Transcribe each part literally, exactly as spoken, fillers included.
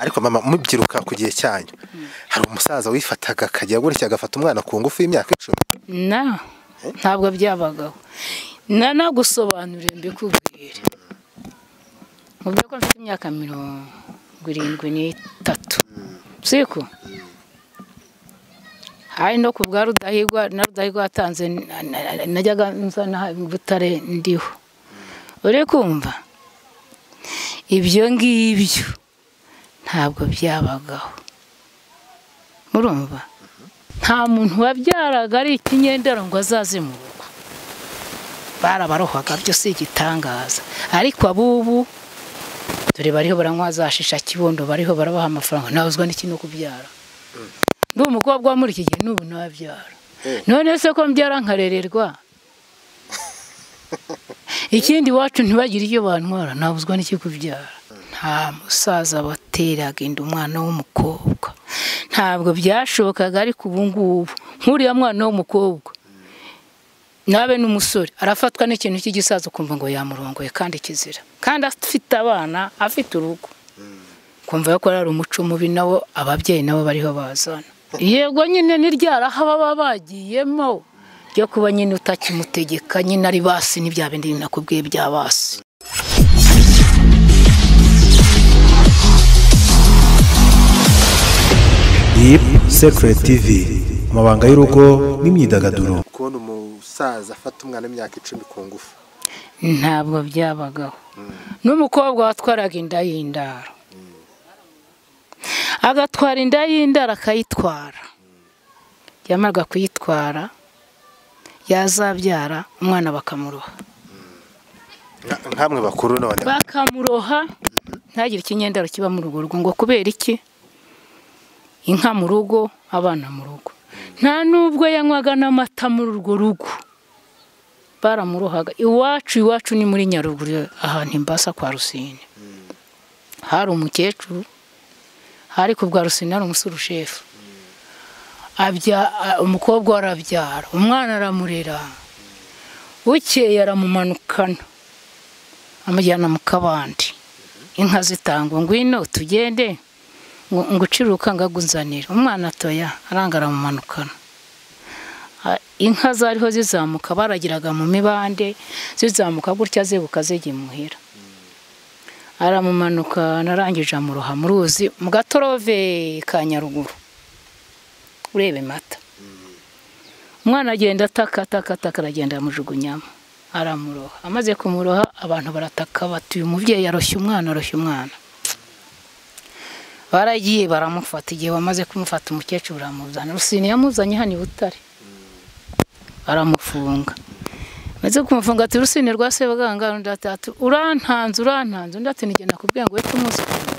ariko mama mubyiruka ku gihe cyanyu hari umusaza wifataga akajya gutya agafata umwana ku ngufu y'imyaka icumi na ntabwo byabagaho na nagusobanurira mbikubwire mu byo ko mfite imyaka mirongo irindwi n'itatu siko hari no ku bwa Rudahigwa na Rudahigwa yatanze najyaga nzana Butare ndiho uri kumva ibyo ngibyo ntabwo byabagaho murumva nta muntu wabyaraga ari ikinyendera ngo azaze mu rugo barabarohaga byo si igitangaza ariko abubu dore bariho baranywa zashisha kibondo bariho barabaha amafaranga nawuzwa n'iki no kubyara ndi umukobwa wa muri iki gihe n'ubu nabyara none se ko mbyara nkarererwa ikindi wacu ntibagire iyo bantwara nabuzwa n'iki kubyara nta musaza wateraga inda umwana w'umukobwa ntabwo byashobokaga ariko ubu ngubu nk'uriya mwana w'umukobwa nabe n'umusore arafatwa n'ikintu cy'igisaza ukumva ngo yamurongoye kandi kizira kandi afite abana afite urugo kumva ko ari umuco mubi nawo ababyeyi nabo bariho bazana yego nyine niryaraha baba bagiyemo byo kuba nyine utakimutegeka nyine ari basi n'ibya bindi nakubwiye bya basi Deep Secret T V amabanga y'urugo n'imyidagaduro kubona umusaza afata umwana w'imyaka icumi ku ngufu ntabwo byabagaho n'umukobwa watwaraga inda y'indaro agatwara inda y'indaro akayitwara yamarwa kuyitwara yazabyara umwana bakamuroha nkamwe bakuru none bakamuroha ntagire ikinyendaro kiba mu rugo ngo kubera iki inka mu rugo abana mu rugo nta nubwo yanywaga n'amata muri urwo rugo baramurohaga iwacu iwacu ni muri Nyaruguru ahantu imbasa kwa Rusine hari umukecuru hari ku bwa Rusine ari umusurushefu abya umukobwa warabyara umwana aramurera bukeye aramumanukana amujyana mu kabandi inka zitangwa ngwino tugende ngo uciruka ngagunzanira umwana atoya arangara mu manukana inka zariho zizamuka baragiraga mu mibande zizamuka gutya zebuka zege muhira aramumanuka narangije amuroha mu ruzi mu gatorove ka Nyaruguru urebe mata umwana agenda ataka ataka ataka aragenda amujugunyamo aramuroha amaze kumuroha abantu barataka batuye umubyeyi yaroshye umwana aroshye umwana baragiye baramufata igihe bamaze kumufata umukecuru baramuzana Rusine yamuzanye hano i Butare aramufunga maze kumufunga ati Rusine rwase baganga ndatatu urantanze urantanze ndati nigenda kubwiye ngo we tumuzi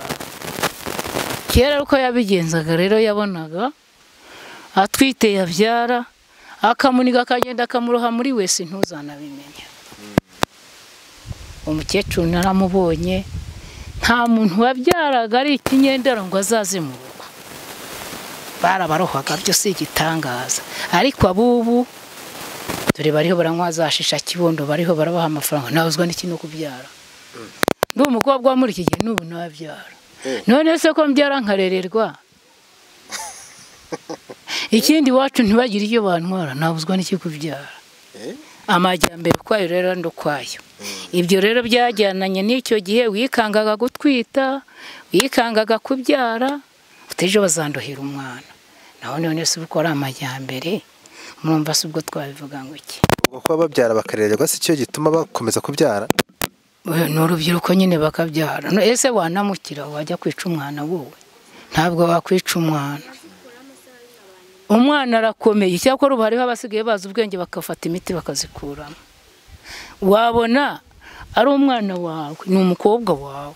kera uko yabigenzaga rero yabonaga atwite yabyara akamuniga akagenda akamuroha muri wese ntuzanabimenya umukecuru naramubonye nta muntu wabyaraga ari ikinyendera ngo azaze mu rugo barabarohaga byo si igitangaza ariko abubu dore bariho baranywa zashisha kibondo bariho barabaha amafaranga nawuzwa n'iki no kubyara ndi umukobwa wa muri iki gihe n'ubu nabyara none se ko mbyara nkarererwa ikindi wacu ntibagire iyo bantwara nabuzwa n'iki kubyara amajyambere kwayo rero ndokwayo ibyo rero byajyananye n'icyo gihe wikangaga gutwita wikangaga kubyara uteje bazandohera umwana naho none se uko ari amajyambere murumva se ubwo twabivuga ngo iki ubwo kuba babyara bakarererwa si cyo gituma bakomeza kubyara ni urubyiruko nyine bakabyara ese wanamukira wajya kwica umwana wowe ntabwo wakwica umwana umwana arakomeye cyakora ubu hariho abasigaye bazi ubwenge bakafata imiti bakazikuramo wabona ari umwana wawe ni umukobwa wawe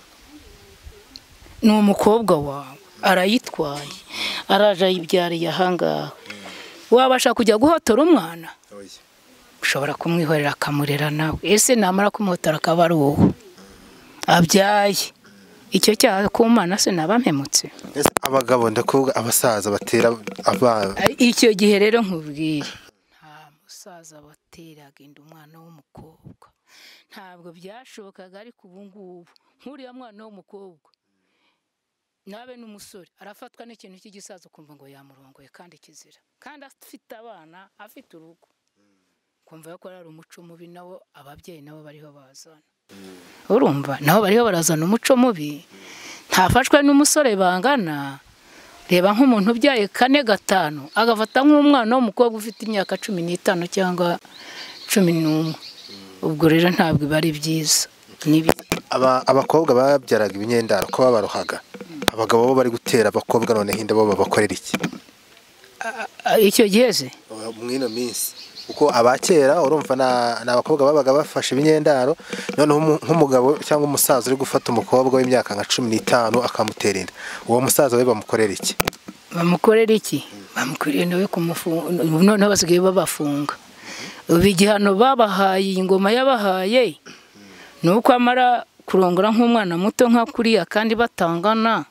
ni umukobwa wawe arayitwaye araje ayibyariye ahangaha wabasha kujya guhotora umwana ushobora kumwihorera akamurera nawe ese namara kumuhotora akaba ari wowe abyaye icyo cyaha ku mana se nabampemutse abagabo ndakuvuga abasaza batera abana icyo gihe rero nkubwire nta musaza wateraga inda umwana w'umukobwa ntabwo byashobokaga ariko ubu ngubu nk'uriya mwana w'umukobwa nabe n'umusore arafatwa n'ikintu cy'igisazo kumva ngo yamurongoye kandi kizira kandi afite abana afite urugo kumva ko ari umuco mubi nawo ababyeyi nabo bariho bazana urumva nabo bariho barazana umuco mubi ntafashwe n'umusore bangana reba nk'umuntu ubyaye kane gatanu agafata nk'umwana w'umukobwa ufite imyaka cumi n'itanu cyangwa cumi n'umwe ubwo rero ntabwo bari byiza abakobwa babyaraga ibinyendaro ko babarohaga abagabo bo bari gutera abakobwa none hinda bo babakorera iki icyo gihe se mwino minsi uko abakera urumva na abakobwa babaga bafashe ibinyendaro noneho nk'umugabo cyangwa umusaza uri gufata umukobwa w'imyaka nka cumi n'itanu akamutera inda uwo musaza we bamukorera iki bamukorera iki bamukorera nawe kumufunga noneho basigaye babafunga ubu igihano babahaye ingoma yabahaye ni uko amara kurongora nk'umwana muto nka kuriya kandi batangana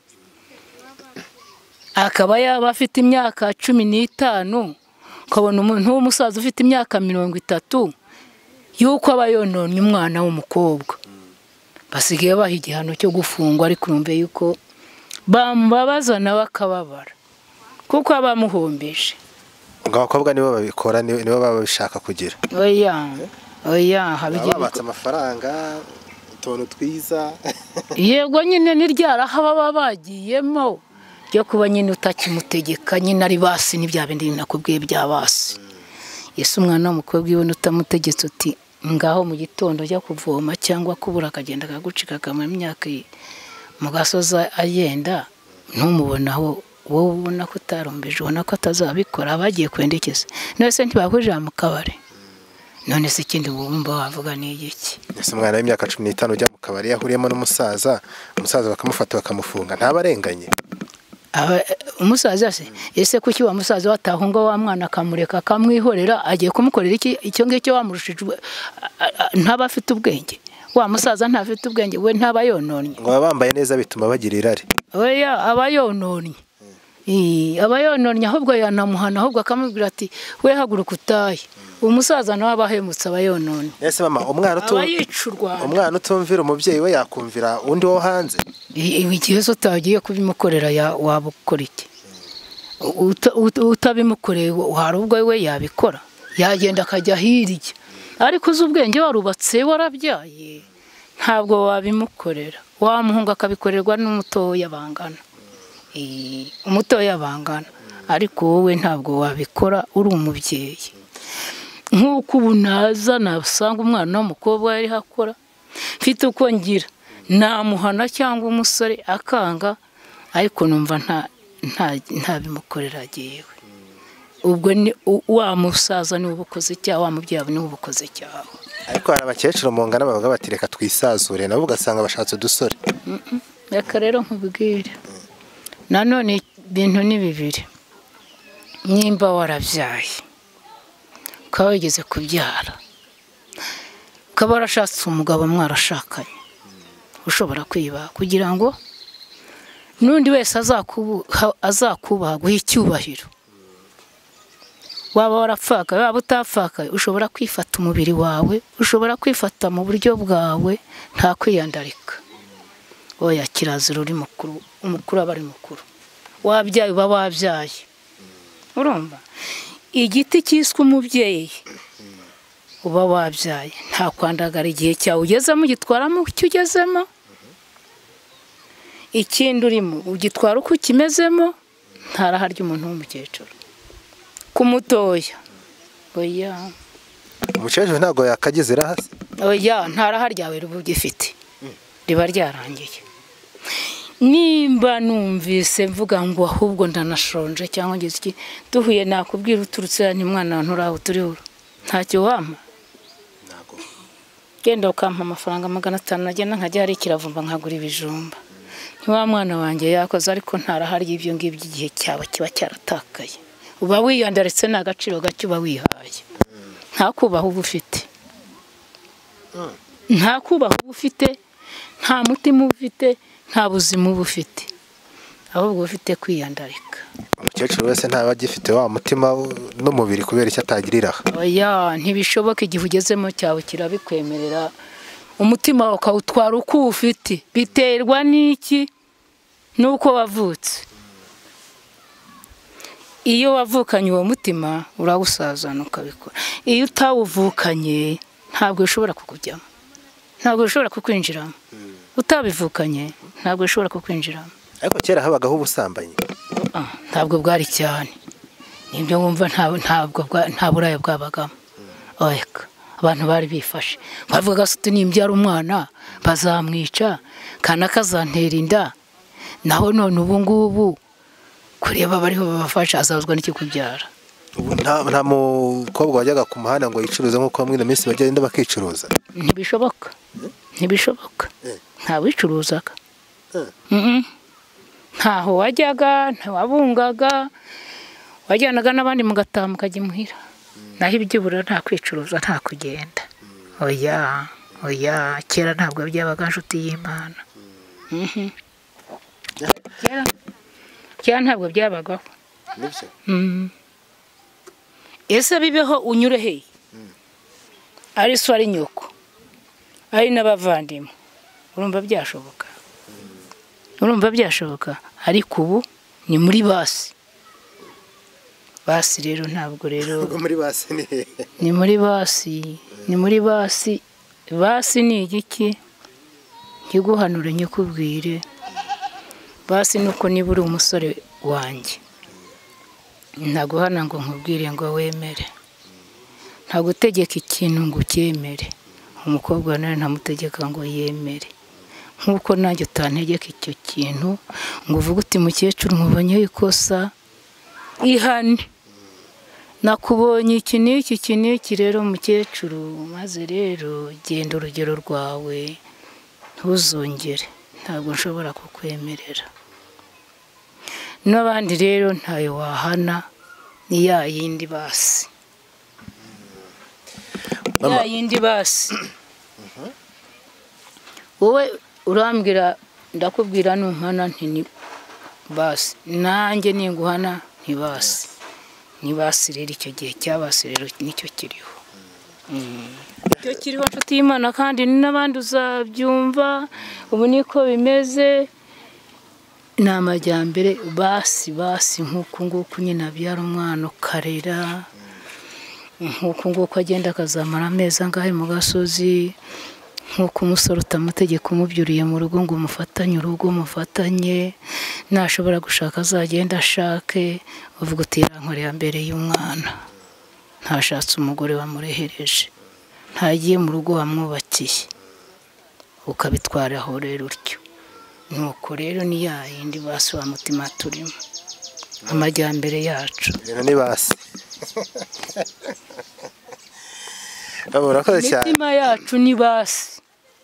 akaba yaba afite imyaka cumi n'itanu ukabona umuntu w'umusaza ufite imyaka mirongo itatu yuko aba yononye umwana w'umukobwa basigaye baha igihano cyo gufungwa ariko urumve yuko bamubabaza nawe akababara kuko abamuhombeje ngo abakobwa nibo babikora nibo baba bishaka kugira oya oya habigira babatse amafaranga utuntu twiza yego nyine niryaraha baba bagiyemo yo kuba nyine utakimutegeka nyine ari basi n'ibya bindi nakubwiye bya basi Yesu umwana w'umukobwa ibona utamutegetse uti ngaho mu gitondo ajya kuvoma cyangwa kubura akagenda akagucika akamara imyaka mu gasoza agenda ntumubonaho wowe ubona ko utarombeje ubona ko atazabikora abagiye kwendekeza none se ntibahurira mu kabari none se ikindi wumva wavuga ni iki Yesu umwana w'imyaka cumi n'itanu ujya mu kabari yahuriyemo n'umusaza umusaza bakamufata bakamufunga ntabarenganye umusaza se ese kuki wa musaza watahunga wa mwana akamureka akamwihorera agiye kumukorera iki icyo ngicyo wamurushije ntaba afite ubwenge wa musaza ntafite ubwenge we ntaba yononye ngo bambaye neza bituma bagira irari oya aba yononye aba yononye ahubwo yanamuhana ahubwo akamubwira ati we haguruka utahe umusaza nawe abahemutse aba yononye ese mama umwana umwana utumvira umubyeyi we yakumvira undi wo hanze igihe zo utagiye kubimukorera waba ukora iki utabimukoreye hari ubwo we yabikora yagenda akajya hirya ariko uzi ubwenge warubatse warabyaye ntabwo wabimukorera wamuhunga akabikorerwa n'umutoya bangana umutoya bangana ariko wowe ntabwo wabikora uri umubyeyi nk'uko ubu naza nabasanga umwana w'umukobwa yari hakora mfite uko ngira namuhana cyangwa umusore akanga ariko numva nta nta bimukorera agiyewe ubwo ni wa musaza ni ubukoze cyawe wa mubyeyi ni ubukoze cyawe ariko hari abakecuru mungana bavuga bati reka twisazure nabo ugasanga bashatse udusore reka rero nkubwire nanone ibintu ni bibiri nimba warabyaye ukaba wigeze kubyara ukaba warashatse umugabo mwarashakanye ushobora kwiba kugira ngo n'undi wese azakubaha guha icyubahiro waba warapfakaye waba utapfakaye ushobora kwifata umubiri wawe ushobora kwifata mu buryo bwawe nta kwiyandarika oya kirazira uri mukuru umukuru aba ari mukuru wabyaye uba wabyaye urumva igiti cyiswe umubyeyi uba wabyaye nta kwandagara igihe cyawe ugezemo ugitwaramo icyo ugezemo ikindi urimo ugitwara uko ukimezemo ntaraharya umuntu w'umukecuru kumutoya oya umukecuru ntabwo yakagize irahasi oya ntaraharyawe ruba ugifite riba ryarangiye nimba numvise mvuga ngo ahubwo ndanashonje cyangwa ngeze iki duhuye nakubwira uturutse ni mwana nturaho turiho ntacyo wampa genda ukampa amafaranga magana atanu nagenda nkajya hari kiravumba nkagura ibijumba ntiwa mwana wanjye yakoze ariko ntarahari ibyo ngibyo igihe cyawe kiba cyaratakaye uba wiyandaritse n'agaciro gake uba wihaye nta kubaho uba ufite nta kubaho uba ufite nta mutima uba ufite nta buzima uba ufite ahubwo ufite kwiyandarika umukecuru wese ntaba agifite wa mutima n'umubiri kubera icyo atagirira oya ntibishoboka igihe ugezemo cyawe kirabikwemerera umutima wawe ukawutwara uko ufite biterwa n'iki nuko wavutse. Iyo wavukanye uwo mutima urawusazana ukabikora. Iyo utawuvukanye ntabwo ushobora kukujyamo, ntabwo ushobora kukwinjiramo. Utabivukanye ntabwo ushobora kukwinjiramo. Ariko kera habagaho ubusambanyi. Ntabwo bwari cyane, nibyo wumva ntabwo nta buraya bwabagamo. Oyeka abantu bari bifashe bavuga se nimbyara umwana bazamwica kana kazantera inda, naho none ubu ngubu kureba bariho babafasha azazwa n'iki kubyara. Nta nta mukobwa wajyaga ku muhanda ngo yicuruze nk'uko bamwe na minsi bagenda bakicuruza. Ntibishoboka, ntibishoboka, nta wicuruzaga. Ntaho wajyaga, ntawabungaga, wajyanaga n'abandi mugataha mukajya imuhira. Naho ibyibura nta kwicuruza, nta kugenda. Oya oya kera ntabwo byabaga inshuti y'Imana. Kera kera ntabwo byabagaho. Nibyo. Ese bibeho unyure he? Ari so ari nyoko, ari n'abavandimwe, urumva byashoboka? Urumva byashoboka? Ariko ubu ni muri basi. Basi rero ntabwo rero muri basi ni ni muri basi ni muri basi. Basi ni igiki? Nkiguhanure nyikubwire. Basi nuko niba uri umusore wanjye ntaguhana ngo nkubwire ngo wemere, ntagutegeka ikintu ngo ucyemere. Umukobwa nawe ntamutegeka ngo yemere, nk'uko nanjye utantegeka icyo kintu ngo uvuge uti mukecuru nkubonyeho ikosa ihane, nakubonye iki n'iki iki n'iki rero mukecuru, maze rero genda urugero rwawe ntuzongere, ntabwo nshobora kukwemerera. N'abandi rero ntayo wahana, ni ya yindi basi, ya yindi basi. Wowe urambwira ndakubwira nunkana nti ni basi, nanjye ninguhana ni basi. Ni basi rero icyo gihe cyabasi rero nicyo kiriho. Icyo kiriho inshuti y'Imana, kandi n'abandi uzabyumva. Ubu niko bimeze, ni amajyambere. Basi basi nk'uku nguku nyine abyara umwana ukarera, nk'uku nguku agenda akazamara amezi angahe mu gasozi, nk'uko umusore utamutegeka umubyuriye mu rugo ngo umufatanye urugo umufatanye, nashobora gushaka azagenda ashake, uvuga uti yarankoreye mbere y'umwana, ntashatse umugore wamurehereje, ntagiye mu rugo wamwubakiye, ukabitwara aho rero utyo. Nuko rero ni ya yindi basi wa mutima turimo, amajyambere yacu. Ni basi. Imitima yacu ni basi.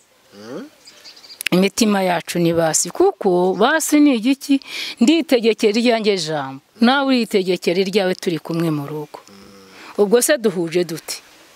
Imitima yacu ni basi, kuko basi ni igiki? Nditegekera iryanjye jambo, nawe uritegekera iryawe turi kumwe mu rugo. Ubwo se duhuje duti?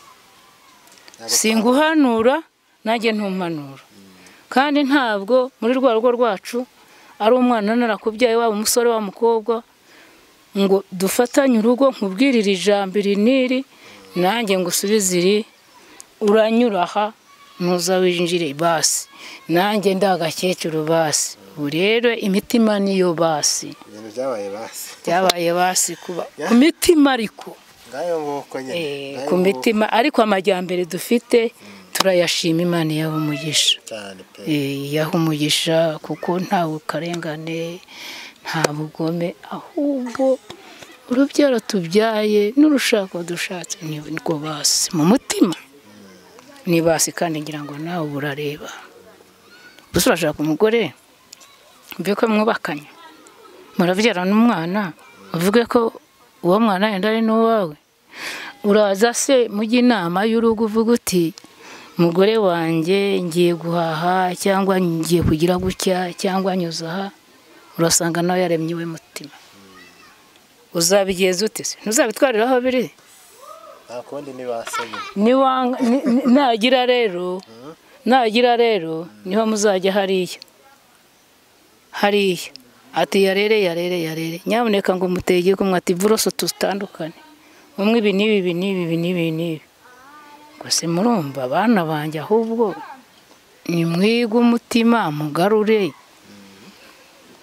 Singuhanura nanjye ntumpanura, kandi ntabwo muri rwa rugo rwacu ari umwana narakubyaye waba umusore wa mukobwa ngo dufatanye urugo nkubwirira ijambo iri niri nanjye ngo usubize iri uranyuraha nuza winjire basi, nanjye ndagakecuru basi. Ubu rero imitima niyo basi, byabaye basi, byabaye basi kuba ku mitima, ariko ku mitima, ariko amajyambere dufite turayashima. Imana yaho umugisha, yaho umugisha, kuko ntawe karengane, nta bugome, ahubwo urubyaro tubyaye n'urushako dushatse niko basi mu mutima, ni basi. Kandi ngira ngo nawe urareba, gusa urashaka umugore mbe ko mwubakanye murabyara n'umwana, uvuge ko uwo mwana yenda ari n'uwawe, uraza se mujye inama y'urugo uvuga uti umugore wanjye ngiye guhaha cyangwa ngiye kugira gutya cyangwa nyuza aha, urasanga nawe yaremye iwe mutima. Uzabigeza ute se? Ntuzabitwarira aho biri? Nakundi ni basi. Nagira rero, nagira rero niho muzajya hariya hariya ati yarere yarere yarere, nyaboneka ngo mutege ko mwati vuroso tutandukane, umwe ibi n'ibi ibi n'ibi ibi n'ibi n'ibi. Gusa murumva abana banjye, ahubwo ni mwiga umutima mugarure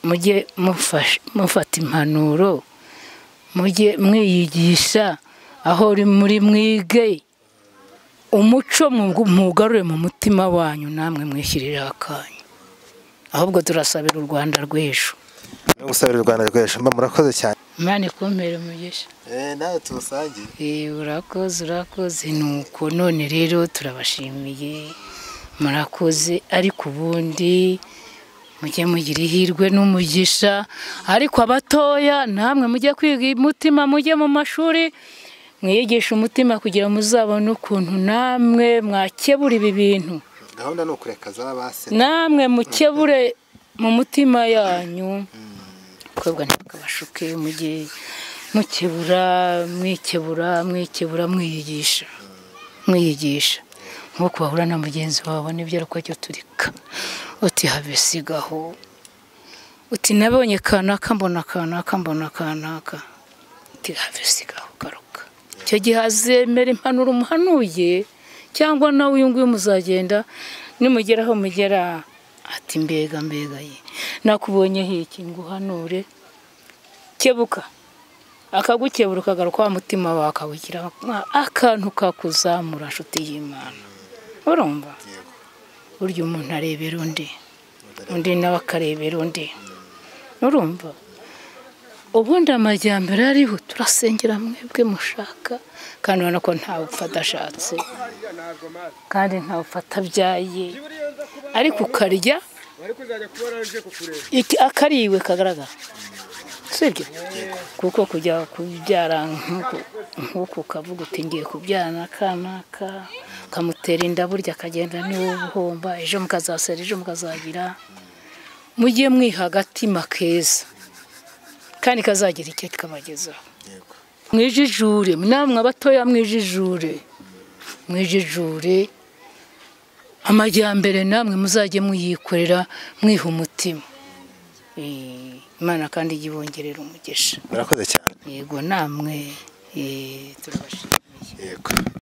mujye mufata impanuro, mujye mwiyigisha, aho uri muri mwige umuco mugarure mu mutima wanyu, namwe mwishyirira akanyu. Ahubwo turasabira u Rwanda rw'ejo. no gusabira u Rwanda rw'ejo. Mba murakoze cyane. Imana ikumpere umugisha. Eh nawe tusangiye. Eh urakoze urakoze nuko none rero turabashimiye. Murakoze ariko ubundi mujye mugira ihirwe n'umugisha, ariko abatoya namwe mujye kwiga umutima, mujye mu mashuri mwiyigisha umutima kugira muzabone ukuntu namwe mwakebura ibi bintu. Gahunda no kurekaza abase. Namwe mukebure mu mutima yanyu. Kwebwa ntakabashuke, mujye mukebura, mwikebura, mwikebura mwiyigisha. Mwiyigisha. Nkuko bahura na mugenzi wawe n'ibyo ariko cyo turika. Uti have sigaho. Uti nabonye kanaka mbona kanaka mbona kanaka. Uti have sigaho garuka. Cyo gihazemera impanuro umuhanuye, cyangwa nawe uyu nguyu muzagenda nimugeraho mugera ati mbega mbega ye nakubonye hiki nguhanure, kebuka akagukebura ukagaruka wa mutima wakawukira akantu kakuzamura nshuti y'Imana. Urumva burya umuntu arebera undi, undi nawe akarebera undi. Urumva ubundi amajyambere ariho turasengera mwebwe mushaka, kandi ubona ko ntawe upfa adashatse, kandi ntawe upfa atabyaye, ariko ukarya akariwe kagaragara, sibyo? Kuko kujya kubyara nk'uko ukavuga uti ngiye kubyara kanaka, ukamutera inda burya akagenda niwe ubuhomba, ejo mukazasera ejo mukazagira. Mujye mwiha agatima keza kandi kazagira icyo kabagezaho. Mwijijure, namwe abatoya mwijijure, mwijijure amajyambere namwe muzajye muyikorera mwiha umutima. Imana kandi yibongerera umugisha. Murakoze cyane. Yego namwe turabashimiye. Yego.